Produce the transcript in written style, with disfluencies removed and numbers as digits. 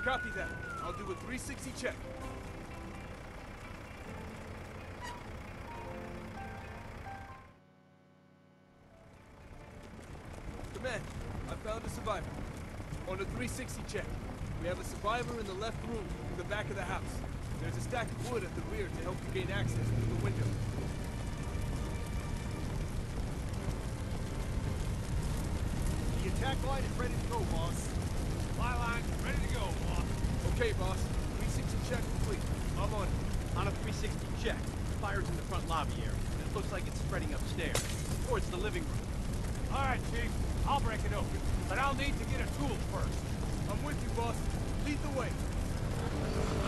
Copy that. I'll do a 360 check. Command, I found a survivor. On a 360 check, we have a survivor in the left room, in the back of the house. There's a stack of wood at the rear to help you gain access through the window. The attack line is ready to go, boss. My line's ready to go, boss. Okay, boss. 360 check complete. I'm on it. On a 360 check, fire's in the front lobby area, and it looks like it's spreading upstairs, towards the living room. All right, Chief. I'll break it open, but I'll need to get a tool first. I'm with you, boss. Lead the way.